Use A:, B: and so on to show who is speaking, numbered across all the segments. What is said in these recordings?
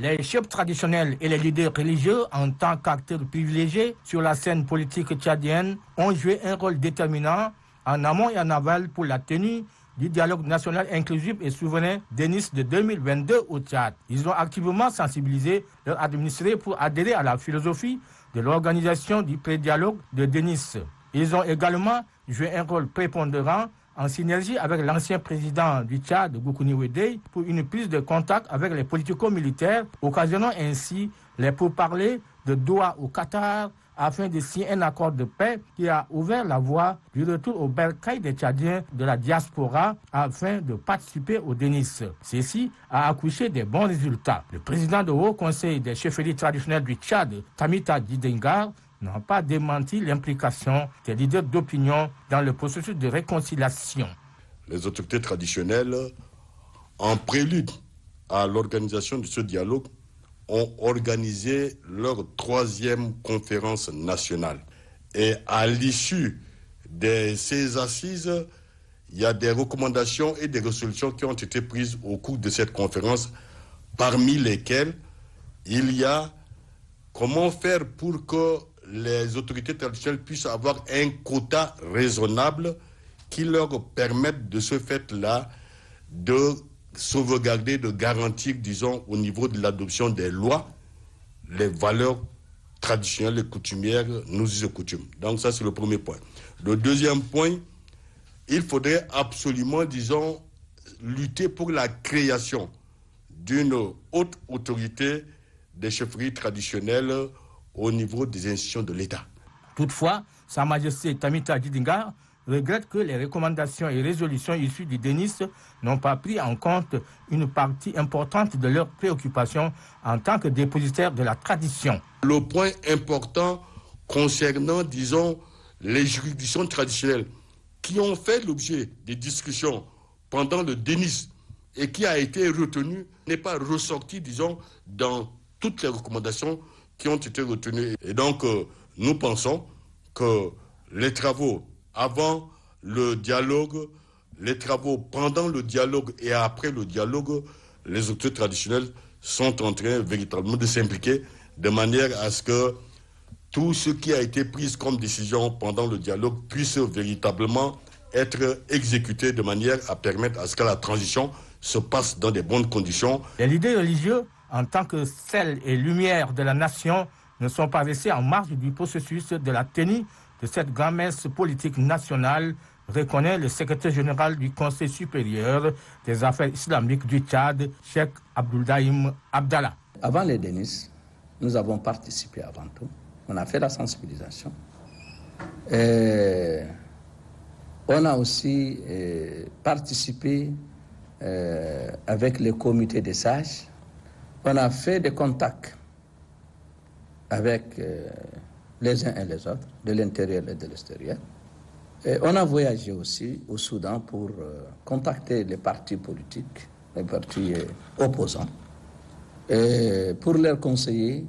A: Les chefs traditionnels et les leaders religieux, en tant qu'acteurs privilégiés sur la scène politique tchadienne, ont joué un rôle déterminant en amont et en aval pour la tenue du dialogue national inclusif et souverain de Nice de 2022 au Tchad. Ils ont activement sensibilisé leurs administrés pour adhérer à la philosophie de l'organisation du pré-dialogue de Nice. Ils ont également joué un rôle prépondérant en synergie avec l'ancien président du Tchad, Goukouni Ouédé, pour une prise de contact avec les politico-militaires, occasionnant ainsi les pourparlers de Doha au Qatar, afin de signer un accord de paix qui a ouvert la voie du retour au bercail des Tchadiens de la diaspora afin de participer au Nice. Ceci a accouché des bons résultats. Le président du Haut Conseil des chefferies traditionnelles du Tchad, Tamita Djidengar, n'a pas démenti l'implication des leaders d'opinion dans le processus de réconciliation.
B: Les autorités traditionnelles, en prélude à l'organisation de ce dialogue, ont organisé leur 3e conférence nationale. Et à l'issue de ces assises, il y a des recommandations et des résolutions qui ont été prises au cours de cette conférence, parmi lesquelles il y a comment faire pour que les autorités traditionnelles puissent avoir un quota raisonnable qui leur permette de ce fait-là de sauvegarder, de garantir, disons, au niveau de l'adoption des lois, les valeurs traditionnelles et coutumières, nous y coutumes. Donc ça, c'est le premier point. Le deuxième point, il faudrait absolument, disons, lutter pour la création d'une haute autorité des chefferies traditionnelles au niveau des institutions de l'État.
A: Toutefois, Sa Majesté Tamita Djidengar regrette que les recommandations et résolutions issues du Nice n'ont pas pris en compte une partie importante de leurs préoccupations en tant que dépositaires de la tradition.
B: Le point important concernant, disons, les juridictions traditionnelles qui ont fait l'objet des discussions pendant le Nice et qui a été retenu n'est pas ressorti, disons, dans toutes les recommandations qui ont été retenues. Et donc, nous pensons que les travaux avant le dialogue, les travaux pendant le dialogue et après le dialogue, les autorités traditionnelles sont en train véritablement de s'impliquer de manière à ce que tout ce qui a été pris comme décision pendant le dialogue puisse véritablement être exécuté de manière à permettre à ce que la transition se passe dans de bonnes conditions.
A: Les leaders religieux, en tant que sel et lumière de la nation, ne sont pas restés en marge du processus de la tenue de cette grand-messe politique nationale, reconnaît le secrétaire général du Conseil supérieur des affaires islamiques du Tchad, Cheikh Abdouldaïm Abdallah.
C: Avant les Nice, nous avons participé avant tout. On a fait la sensibilisation. Et on a aussi participé avec le comité des sages. On a fait des contacts avec les uns et les autres, de l'intérieur et de l'extérieur. Et on a voyagé aussi au Soudan pour contacter les partis politiques, les partis opposants, et pour leur conseiller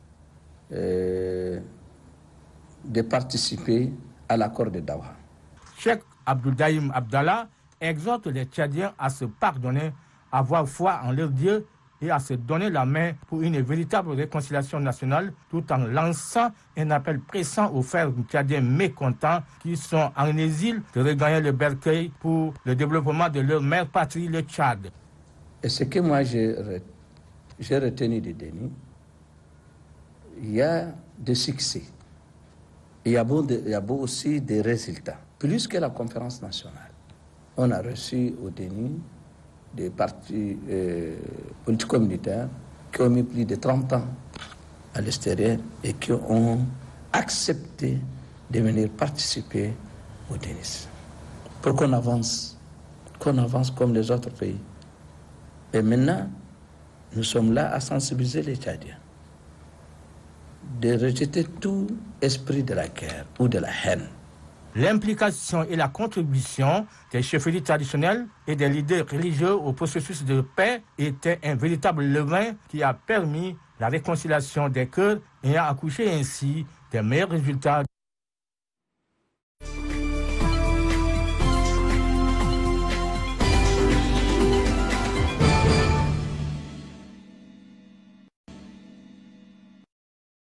C: de participer à l'accord de Doha.
A: Cheikh Abdouldaïm Abdallah exhorte les Tchadiens à se pardonner, à avoir foi en leur Dieu et à se donner la main pour une véritable réconciliation nationale, tout en lançant un appel pressant aux frères tchadiens mécontents qui sont en exil de regagner le bercail pour le développement de leur mère patrie, le Tchad.
C: Et ce que moi j'ai retenu de Denis, il y a des succès. Il y a beau aussi des résultats, plus que la conférence nationale. On a reçu au Denis des partis politico-militaires qui ont mis plus de 30 ans à l'extérieur et qui ont accepté de venir participer au Nice. Pour qu'on avance comme les autres pays. Et maintenant, nous sommes là à sensibiliser les Tchadiens, de rejeter tout esprit de la guerre ou de la haine.
A: L'implication et la contribution des chefferies traditionnelles et des leaders religieux au processus de paix était un véritable levain qui a permis la réconciliation des cœurs et a accouché ainsi des meilleurs résultats.